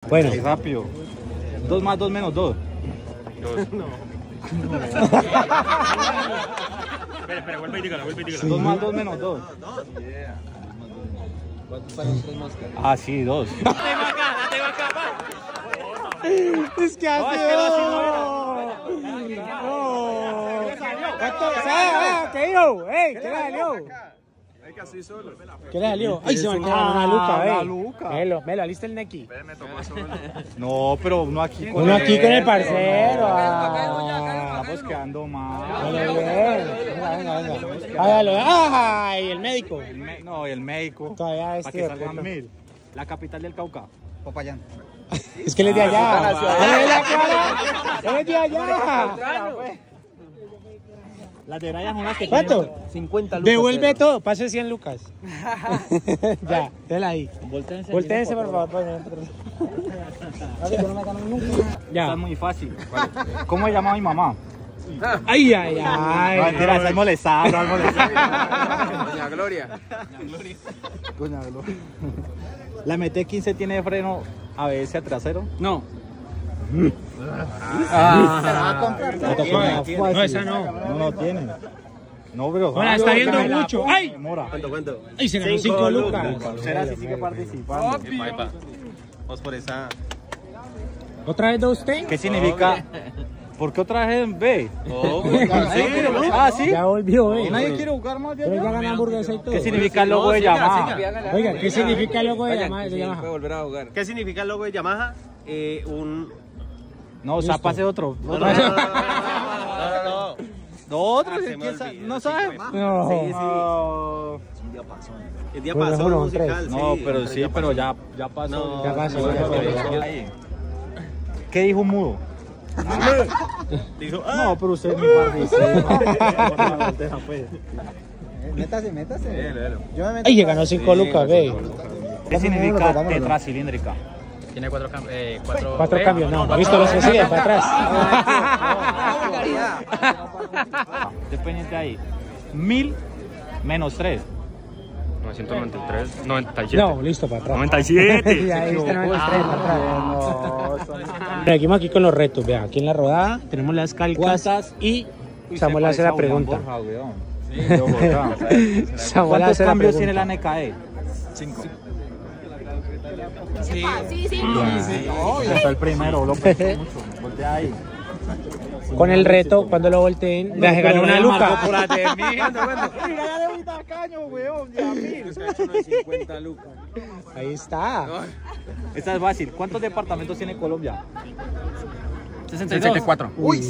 Bueno. Sí, rápido. 2 más 2 menos 2. No. Espera, vuelve y dígalo. 2 más 2 menos 2. ¿Cuántos para los 3 máscaras? Ah, sí, 2. La tengo acá. Es que hace. No, es que así no era. ¿Qué dijo? ¡Ey! ¿Qué le salió? Hay que así solo. ¿Qué le salió? ¡Ay, se me queda una luca, la ve! luca. Melo, alista el neki. Me tocó solo. No, pero uno aquí con Uno aquí con el él. parcero. Estamos quedando mal. Venga. Hágalo. ¡Ay, el médico! No, y el médico. Todavía Para este que de salgan puta. 1000. La capital del Cauca. Popayán. Es que él es de allá. ¡Él es de acá! ¡Él es de allá! Las de Brian son las que ¿Cuánto? 50 lucas. Devuelve todo, pase 100 lucas. Ya, déjala ahí. Voltéense. Voltéense, por favor. Ya. Está muy fácil. ¿Cómo se llama mi mamá? Ay. No, mentira, estás molestando. Doña Gloria. Doña Gloria. ¿La MT-15 tiene freno ABS a trasero? No. No, esa no. No tiene. No, pero... Hola, está viendo mucho. ¡Ay! Mora. ¿Cuánto? ¡Ay, se ganó 5 lucas! Será si sigue participando. Vamos por esa. ¿Otra vez de usted? ¿Qué significa? ¿Por qué otra vez en B? ¿Sí? Ya volvió, ¿Nadie quiere jugar más de Pero ya allá? ganan hamburguesa y todo. ¿Qué significa el logo de Yamaha? Oiga, ¿qué significa el logo de Yamaha? Puede volver a jugar. ¿Qué significa el logo de Yamaha? No, Zapa hace otro. No. No, otro. Se me olvidó. ¿No sabe? No. No. El diapasón musical. No, pero sí, pero ya pasó. No, ya pasó. ¿Qué dijo un mudo? Dijo, No, pero usted ni participa. Métase. Yo me meto. Ay, ya ganó 5 lucas, ve. ¿Qué significa tetracilíndrica? Tiene 4 cambios. 4 cambios, no. ¿Ha visto los que siguen para atrás? Esté pendiente ahí. 1000 menos 3. 993, 97. No, listo, para atrás. 97. Ya viste, 93 para atrás. Seguimos aquí con los retos, vea, aquí en la rodada tenemos las calcas y Samuel hace la pregunta. Samuel ¿Cuántos hace la cambios tiene pregunta. la NKE? 5. Sí. Ya está el primero, lo pensé mucho. Voltea ahí. Con el reto, cuando lo volteen, le ganó una luca. Es 50 lucas. Ahí está. Esta es fácil. ¿Cuántos departamentos tiene Colombia? 64. Uy.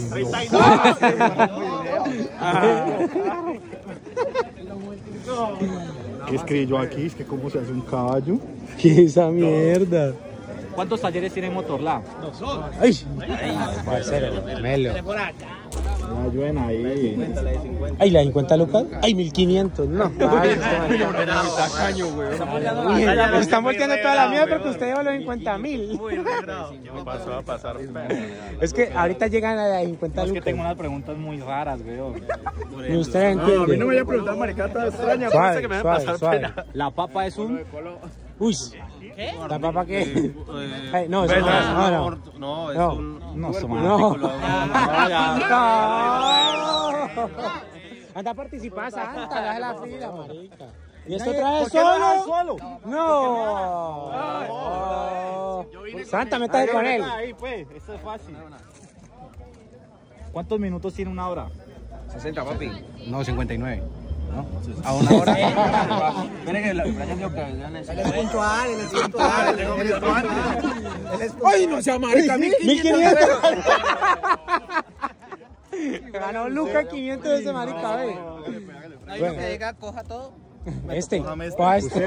¿Qué escribí yo aquí? Es que cómo se hace un caballo. ¿Qué es esa mierda? ¿Cuántos talleres tiene Motorla? Ay, parcero, melo. No ayuden ahí. Ay, la 50 lucas. Ay, 1500. No. Ay, están volteando toda la mierda porque usted lleva los 50.000. Pasó a pasar. Es que ahorita llegan a las 50 Es que lucas. tengo unas preguntas muy raras, weón. Y usted entiende. me vaya a preguntar maricata extraña. Suave, suave. La papa es un... Uy. ¿La papa qué? Ay, no, eso no. No, es No. un... No, su No. madre. Anda a participar, Santa, la de la fila, marica. ¿Y esto trae solo? No. Santa, métase con él. Ahí, pues. Esto es fácil. ¿Cuántos minutos tiene una hora? 60, papi. No, 59. ¿No? A una hora. Miren que Brian dijo que él es puntual, él es puntual. ¡Ay, no sea marica! 1500. Ganó Luca 500 de ese marica, ve. Ahí lo que llega, coja todo. Coja este.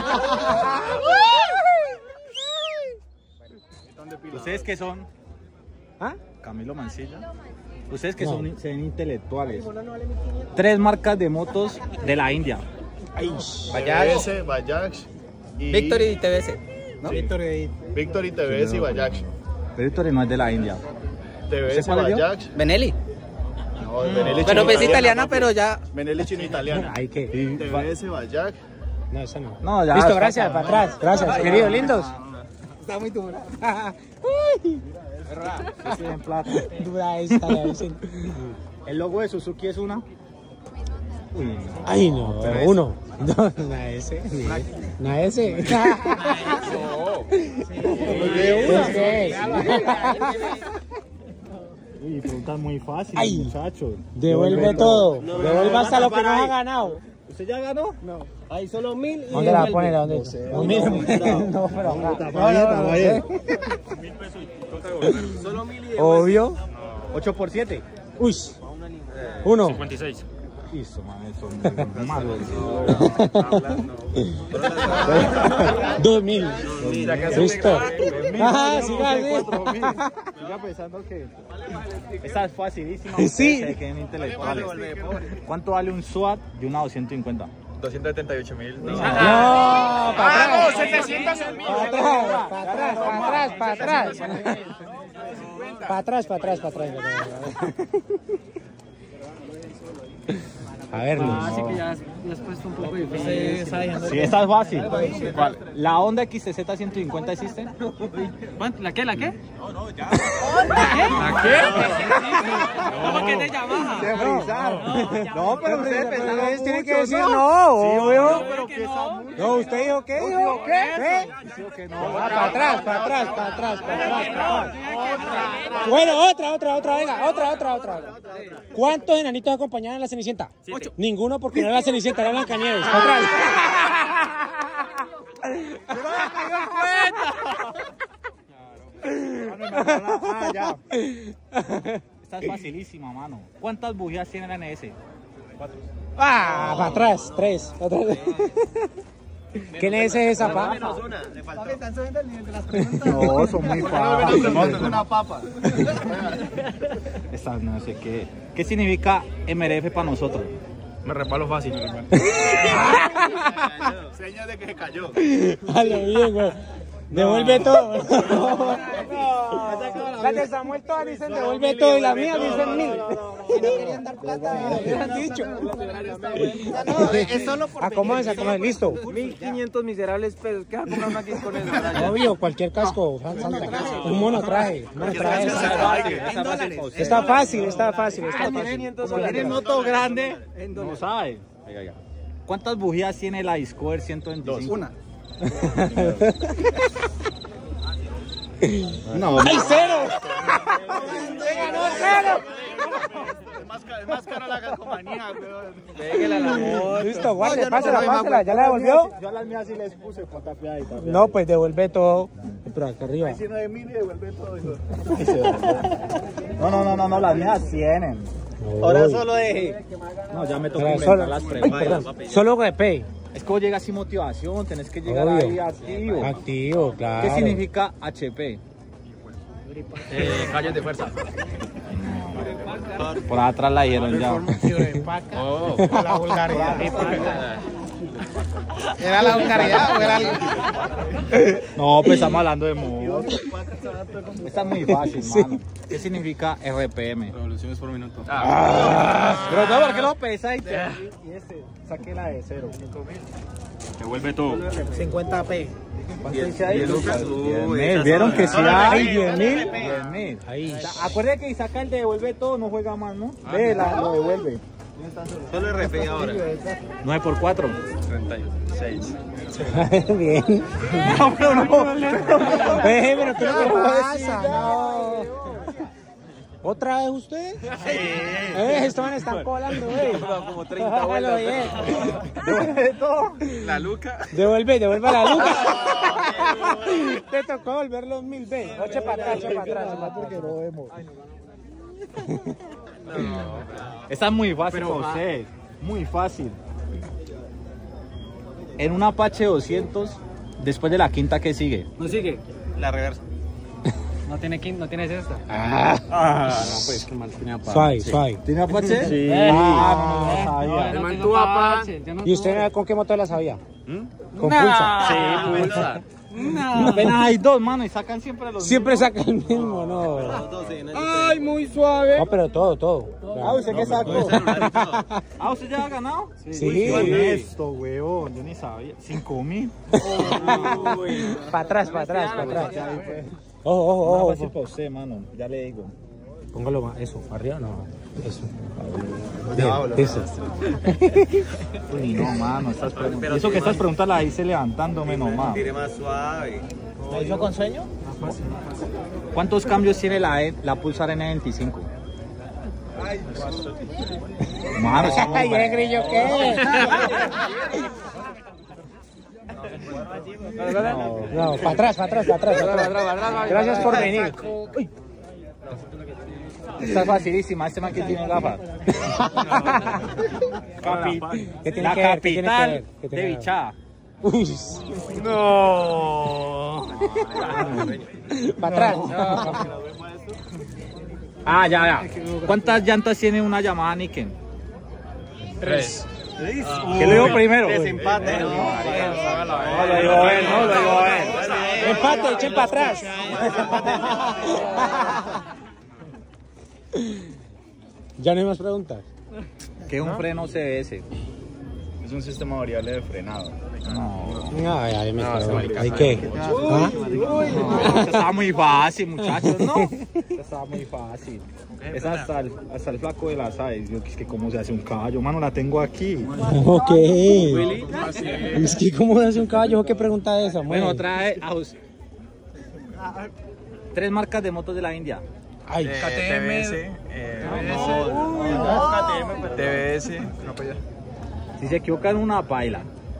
¿Ustedes qué son? ¿Ah? Camilo Mancilla. Ustedes que son intelectuales. 3 marcas de motos de la India. TVS, Bajaj y... Victory y TVS. ¿No? Victory, TVS y Bajaj. Victory no es de la India. TVS, cuál le dio? Bajaj. Benelli. No, Benelli Bueno, chino pues italiana, pero ya. Benelli chino italiana. Ay, ¿qué? TVS, Bajaj. No, eso no. No, ya. Listo, gracias, para atrás. Gracias, queridos lindos. Está muy dura. Uy, Sí, en plata. dura esta, le dicen. El logo de Suzuki es una. Uy, no. Ay, no, uno. No, una S. Una S. ¿Qué es? Uy, preguntas muy fáciles, Ay. muchachos. Devuelve todo. Devuelva hasta lo que nos ha ganado. ¿Usted ya ganó? No. Hay solo 1000 y ¿Dónde la devuelve. pone? ¿Dónde? No sé. No, pero acá. No sé. Solo 1000 y devuelve. Obvio. 8 por 7. Uy. Uno. 56. Listo, man, eso es malo. 2000. Listo. Ajá, siga así. Siga pensando que. Esta es facilísima. Sí. Ustedes se queden intelectuales. ¿Cuánto vale un SWAT de una 250? 278.000. No, para atrás. 700 Para atrás. Para atrás. A ver, Luis. Así que ya has puesto un poco difícil. Sí, esta es fácil. ¿Cuál? ¿La Honda XTZ 150 existe? ¿La qué? ¿La qué? ¿La qué? ¿Cómo que te Yamaha? No, pero ustedes tienen que decir no, obvio. pero pesa mucho. No, ¿usted dijo qué? ¿Dijo qué? Para atrás. Bueno, otra. ¿Cuántos enanitos acompañaban a la Cenicienta? 8. Ninguno, porque no era la Cenicienta, era Blancanieves. Otra vez. Ah, ya. Esta es facilísima, mano. ¿Cuántas bujías tiene la NS? Ah, para atrás, 3. Otra vez. ¿Qué NS es esa, pa? No, son muy fáciles. una papa. Esta no sé qué. ¿Qué significa MRF para nosotros? Me resbalo fácil. Señas de que se cayó. Dale, bien, güey. Devuelve todo. Las de Samuel todas dicen devuelve todo y las mías dicen 1000. Si no querían dar plata, me han dicho. Es solo por Acomódense, listo. 1500 miserables pesos. ¿Qué va a comprar una aquí con eso? Obvio, cualquier casco, un monotraje. Está fácil. Como tiene moto grande, no sabe. ¿Cuántas bujías tiene la Discover 125? Una. No, ¡Ay, 0! ¡Se ganó 0! Es más cara la calcomanía, weón. Pégale a la moto. Listo, guarde, pásela. ¿Ya la devolvió? yo a las mías sí les puse potapiada y tal. No, pues devuelve todo. Pero acá arriba. 19.000 y devuelve todo eso. No, las mías tienen. Ahora solo deje. No, ya me toca Pero inventar solo, las ay, preguntas. perdón, solo GP. Es que vos llegas sin motivación, tenés que llegar Obvio. ahí activo. Activo, claro. ¿Qué significa HP? Calles de fuerza. Por atrás la dieron ya. Oh. La vulgaridad. ¿Era la vulgaridad o era algo? No, pues estamos hablando de modo. Esta es muy fácil, mano. ¿Qué significa RPM? Revoluciones por minuto. Pero no, ¿por qué lo pesa y este? Saque la de 0. Devuelve todo. 50p. ¿Cuánto dice ahí? 10 lucas. 10.000. ¿Vieron que sí hay? 10.000. 10.000. Ahí. Acuérdate que si saca el de devuelve todo, no juega más, ¿no? Ve, lo devuelve. Solo RP ahora. 9 por 4. 36. Bien. No, pero no. Pero ¿qué le pasa? No. ¿Otra vez usted? Sí. Estos van están colando, Como 30 vueltas. Devuelve todo. La Luca. Devuelve la luca. Te tocó volver los 1000 veces. Eche para atrás. Porque no vemos. Esta es muy fácil para ustedes. Muy fácil. En un Apache 200, después de la quinta, ¿qué sigue? ¿No sigue? La reversa. No tiene quinta, no tiene sexta. No, pues qué mal tenía Suave. ¿Tiene Apache? Sí. No sabía. No, man no tuvo Apache, yo no ¿Y usted tuve. con qué motor la sabía? ¿Mm? Con pulsa. Sí, pulsa. No. Apenas hay dos, mano, y sacan siempre los Siempre saca el mismo, no. Ay, muy suave. No, pero todo. Ah, ¿usted qué sacó? Ah, ¿usted ya ha ganado? Sí. Esto, huevón, yo ni sabía. 5.000. Para atrás. Ojo. Fácil para usted, mano, ya le digo. Póngalo más, eso, arriba no, eso. Eso. Uy, no, mano, estas preguntas. Eso que estas preguntas las hice levantándome nomás. Tire más suave. ¿La hizo con sueño? ¿Cuántos cambios tiene la Pulsar N25? Mano, Ay, ¿el grillo qué? No, para atrás. Gracias por venir. Esta es facilísima, este man que tiene gafas. ¿Qué tiene La que ver? ¿Qué tiene que capital ver? ¿Qué tiene de que ver? Bichá. Uy, No. para atrás. Ah, ya. ¿Cuántas llantas tiene una Yamaha Niken? 3. ¿Qué le digo primero? Desempate. No, lo digo él. Empate, echen para atrás. ¿Ya no hay más preguntas? ¿Qué es un freno CBS? Es un sistema variable de frenado. Ay, me quedo. ¿Hay qué? ¿Ah? Estaba muy fácil, muchachos, ¿no? Estaba muy fácil. Es hasta el flaco de las aves. Yo, es que cómo se hace un caballo, mano, la tengo aquí. Ok. Es que ¿cómo hace un caballo? ¿Qué pregunta es esa? Bueno, trae 3 marcas de motos de la India. Ay, TBS. TBS. Si se equivocan una baila.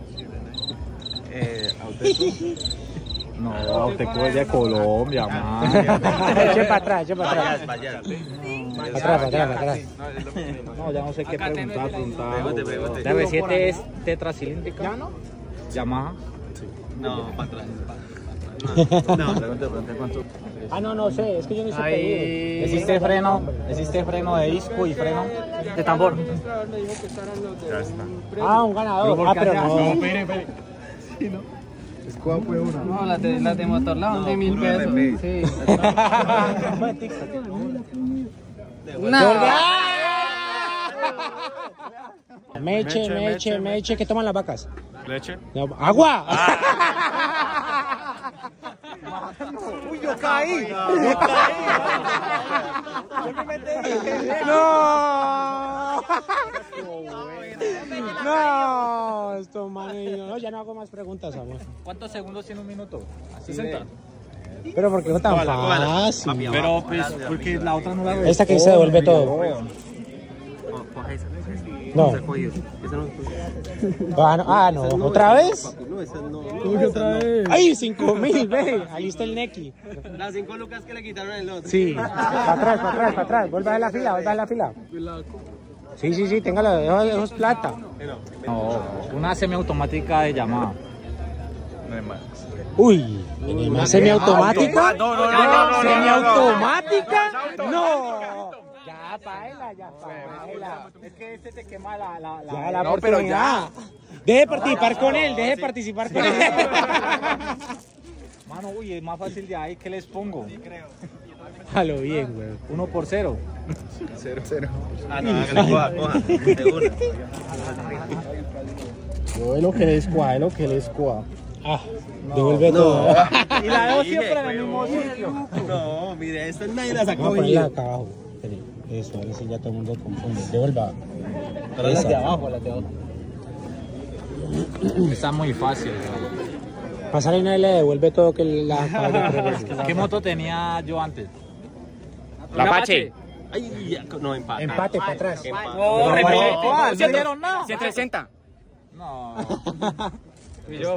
No, Auteco es de Colombia, man. echen para atrás. Para atrás. No, ya no sé qué preguntar. Pregunte. ¿La R7 es tetracilíndrica? ¿Ya no? Yamaha. No, para atrás. Pregunte cuánto. Ah, no sé, es que yo no sé pedir. ¿Existe freno de disco y freno de tambor? Ah, un ganador. Ah, pero no. No, las de motor la de 1.000 pesos. Sí. Meche, ¿qué toman las vacas? Leche. No, ¡agua! Uy, yo caí. No, esto, man, no, ya no hago más preguntas, amor. ¿Cuántos segundos tiene un minuto? 60. Pero ¿por qué no tan fácil? Pero pues, porque la otra no la veo. Esta que se devuelve todo. No. No, ¿otra vez? ¡Ay, 5.000, ve! Ahí está el Neki. Las 5 lucas que le quitaron el otro. Sí, para atrás. Vuelve a la fila. Sí, téngala, eso es plata. No, una semiautomática de Yamaha. No hay más. Uy, ¿una semiautomática? No. ¿Semiautomática? No. Ya, paela. Es que este te quema la Ya, la oportunidad. Deje participar con él. Mano, uy, es más fácil de ahí. ¿Qué les pongo? A lo bien, güey. 1 por 0. 0. Ah, no, hágale, coja. De una. Yo es lo que les coja. Ah, devuelve todo. Y la dejo siempre en el mismo sitio. No, mire, esta nadie la sacó. Vamos a ponerla acá abajo. Eso, a ver si ya todo el mundo confunde. Devuelva. Las de abajo. Está muy fácil. Pasar y nadie le devuelve todo que la ¿Qué moto tenía yo antes? La Apache. Ay, ya, no, empate. Empate para atrás. ¿No se dieron nada? 160. No. Fui yo.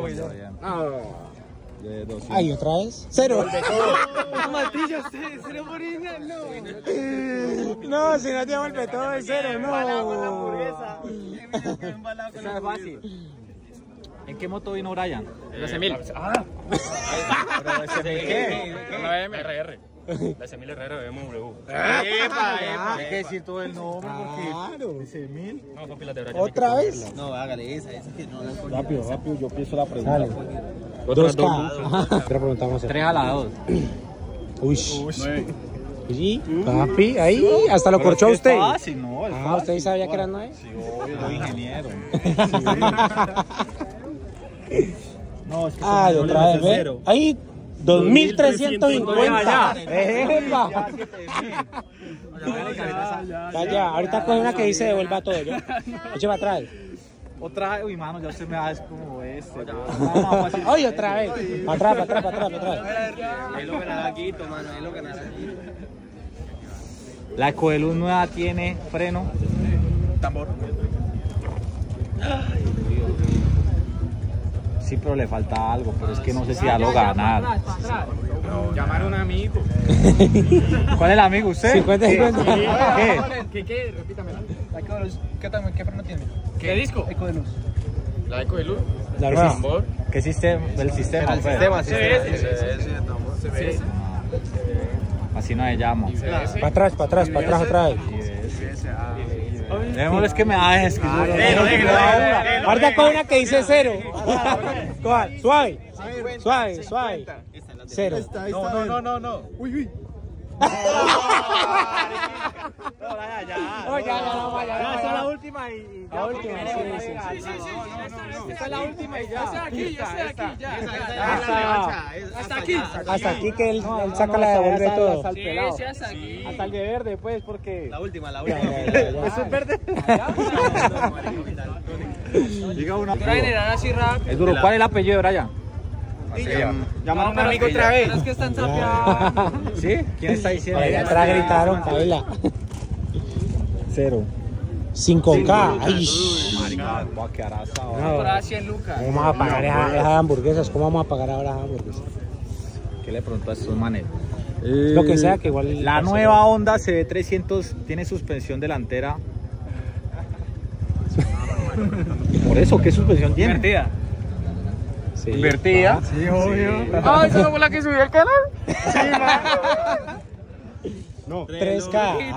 Ay, ¿otra vez? 0. Matillo, 0 por ina, no. No, si no te devuelve todo es 0, no. Esa es fácil. ¿En qué moto vino Brian? 12.000. ¿Pero ese de qué? La RR. La 10.000 RR BMW. Hay que decir todo el nombre Claro. porque 10.000. No, papi, la de Brian. ¿Otra vez? No, hágale esa que no la Rápido, yo pienso la pregunta. Dale. 2K. Otra pregunta vamos a hacer. 3 a la 2. Uy. Sí, papi, ahí hasta lo corchó usted. Fácil, no, es fácil. ¿Usted sabía que eran 9? Sí, obvio, soy ingeniero. No, es que Ay, otra vez, ¿ve? Ahí, 2350. ¡Epa! Ya, ahorita coge una que dice devuelva todo, ¿yo? Eche para atrás. Otra vez, uy, mano, ya usted me da es como este. Oye, otra vez. Para atrás. Es lo que nada quito, mano, es lo que nada quito. La Ecodeluz nueva tiene freno. Tambor. Sí, pero le falta algo, pero es que no sé si ya lo ganar. Llamar a un amigo. ¿Cuál es el amigo? ¿Usted? 50-50. ¿Qué? Repítamela. ¿Qué freno tiene? ¿Qué disco? Ecodeluz. La eco de luz. La nueva. ¿Qué sistema? El sistema. El pues. sistema, sí. Sí. Así no se llama. Para atrás otra vez. Démosles que me dejes. Ahorita coge una que dice 0. Suave. 0. No. Uy. Ya, esa es la última y La última, sí. Esta es la última y ya. Hasta aquí que él saca la devuelve todo. Sí, hasta aquí. Hasta el de verde, pues, porque... La última. ¿Eso es verde? Diga una. Para generar así rápido. Es duro. ¿Cuál es el apellido, Brian? Llamar a un amigo otra vez. Es que están sapeados. ¿Sí? ¿Quién está diciendo? Ahí atrás gritaron, Paila. 0. 5K. Ay, Voy a quedar asado. Por ahí 100 lucas. ¿cómo vamos a pagar esas hamburguesas? ¿Cómo vamos a pagar ahora las hamburguesas? ¿Qué le preguntó a estos manes? Lo que sea, que igual... La nueva Honda CB300 tiene suspensión delantera. Por eso, ¿qué suspensión tiene? Invertida. Sí. ¿Invertida? Sí, obvio. Ah, ¿esa no fue la que subió el canal? No, 3K.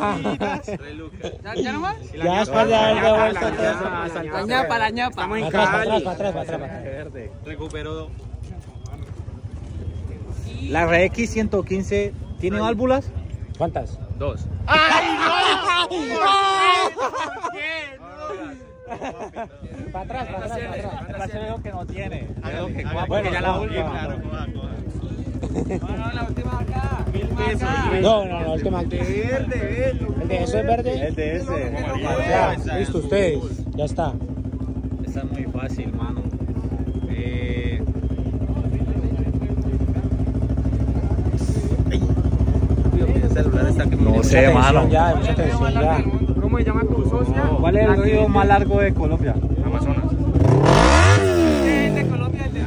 ¿Ya no más? Ya después de haber devuelto todo. La ñapa. Estamos en Para atrás. Verde. Recuperó. La RX 115 tiene válvulas. ¿Cuántas? 2. Para atrás. Me dijo que no tiene. Bueno, ya la última. No, la última acá. No, la última. ¿El de eso es verde? El de ese. Ya, listo, ustedes. Ya está. Esta es muy fácil, mano. El celular está aquí. No Mucha sé, tensión mano. ya, mucha tensión ya. ¿Cómo se llama tu socia? ¿Cuál es el río más largo de Colombia? Amazonas. El de Colombia, el de...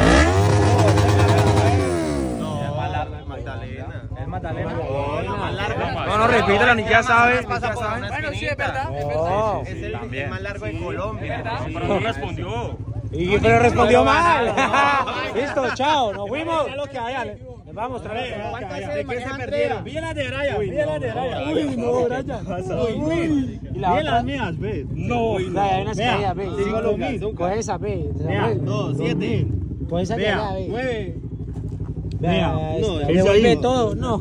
No, más largo es Magdalena. ¿Es Magdalena? No, repítela, ni ya sabes. Bueno, sí, es verdad. No. Es el más largo de Colombia. Pero no respondió. Pero respondió mal. Listo, chao, nos fuimos. Lo que haya. Les vamos otra vez. ¿De qué se perdieron? Vi las de Brian, vi las de Brian. Uy, no, Brian. ¿Y la otra? mías, ve. No, hay unas caídas, ve. 5.000. Coge esa, ve. No, 7. Coge esa de allá, ve. 9. Vea, no, esta, devuelve todo, no.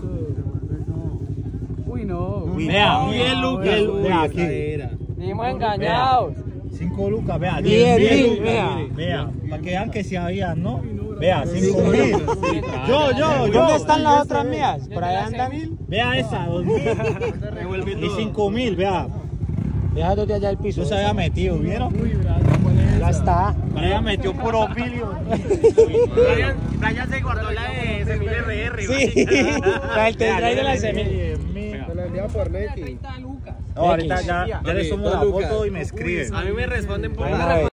Uy, no. Vea, 10 lucas. Vea aquí. Seguimos engañados. 5 lucas, vea. 10.000, vea. Vea, para que vean que si había, ¿no? Vea, 5.000. Yo. ¿Dónde están las otras mías? Por allá andan. Vea esa, 2.000. Y 5.000, vea. Deja dos de allá el piso. No se había metido, ¿vieron? Ya está. Brian metió puro pilio. Brian se guardó la de Semil RR. Sí. La del tendrá de la semilla. Me la envía por Neki. 30 lucas. No, ahorita ya le sumo la foto y me escribe. A mí me responden por Bueno,